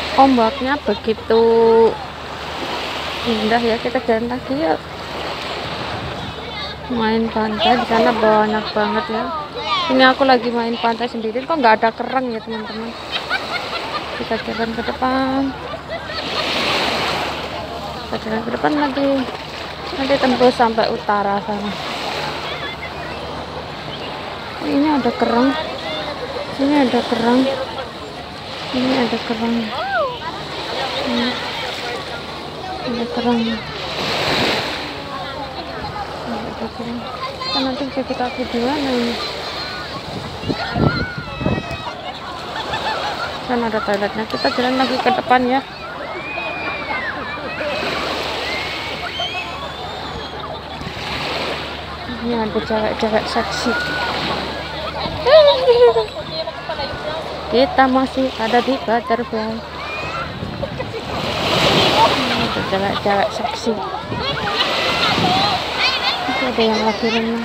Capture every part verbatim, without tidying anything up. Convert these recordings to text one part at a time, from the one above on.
Ombaknya begitu indah ya. Kita jalan lagi ya. Main pantai di sana banyak banget ya. Ini aku lagi main pantai sendiri, kok nggak ada kerang ya teman-teman. Kita jalan ke depan. Kita jalan ke depan lagi. Nanti tembus sampai utara sana. Ini ada kerang. Ini ada kerang. Ini ada kerang. Ini ada kerang. Ada kerang. Kita nanti cuci kaki di mana ini? Kan ada toiletnya. Kita jalan lagi ke depan ya. Ini ada cewek-cewek seksi. Kita masih ada di Butterfly. Ini ada cewek-cewek seksi. Itu ada yang lagi renang.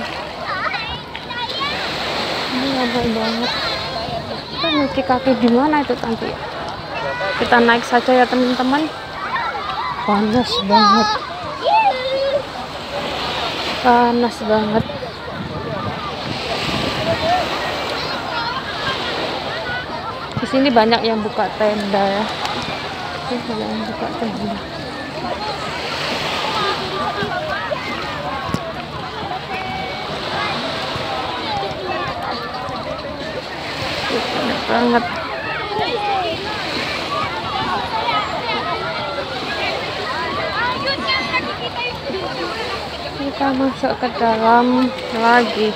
Ini ramai banget. Kita nyuci kaki di mana itu nanti? Kita naik saja ya teman-teman. Panas banget. Panas banget. Di sini banyak yang buka tenda ya. Ini banyak yang buka tenda. Banyak banget. Kita masuk ke dalam lagi.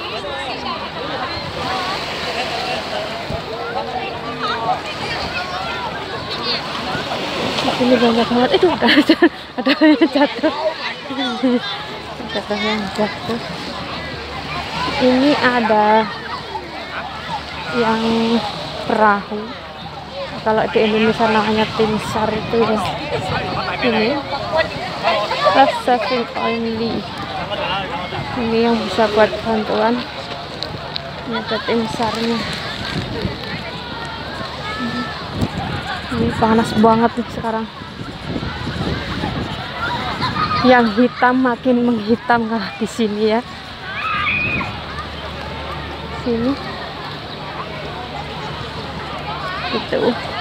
Ini banyak banget. Itu ada ada yang jatuh. Ada yang jatuh. Ini ada yang perahu. Kalau di Indonesia namanya tim sar itu ya. Ini life saving only. Ini yang bisa buat bantuan. Ini ada tim sarnya. Ini panas banget nih sekarang. Yang hitam makin menghitam kalau di sini ya. Sini. Itu.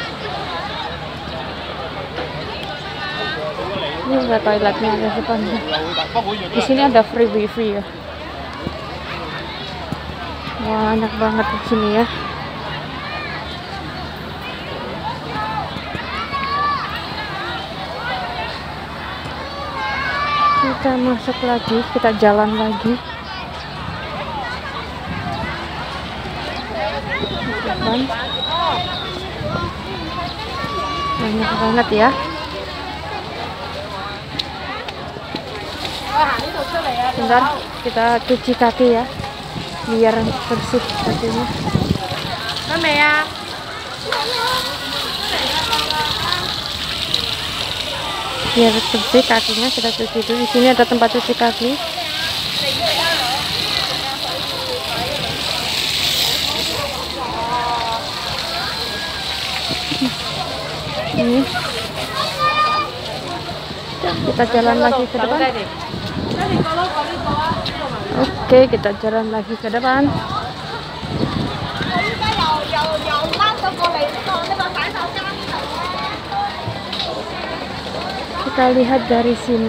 Ini ada toiletnya ada di depan. Di sini ada free wifi ya. Banyak banget di sini ya. Kita masuk lagi, kita jalan lagi. Depan. Banyak banget ya. Bentar, kita cuci kaki ya, biar bersih kakinya. Mana ya? Biar bersih kakinya kita cuci dulu. Di sini ada tempat cuci kaki. Ini. Kita jalan lagi ke depan. Oke, kita jalan lagi ke depan. Kita lihat dari sini.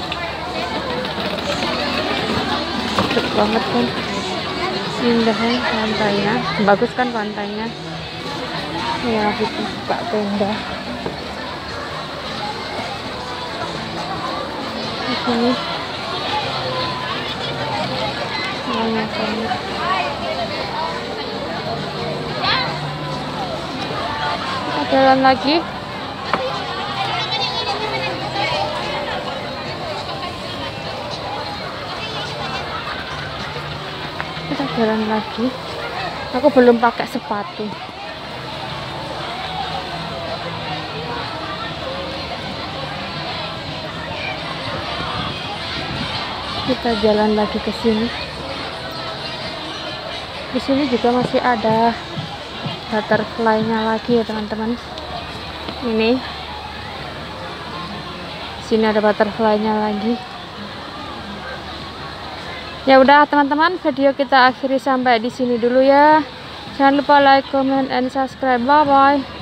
Cakep banget kan. Indah kan pantainya. Bagus kan pantainya. Ya, kita buka tenda. Di sini. Banyak banget. Kita jalan lagi. Kita jalan lagi. Aku belum pakai sepatu. Kita jalan lagi ke sini. Di sini juga masih ada butterfly-nya lagi ya teman-teman. Ini sini ada butterfly-nya lagi. Ya udah teman-teman, video kita akhiri sampai di sini dulu ya. Jangan lupa like, comment, and subscribe. Bye bye.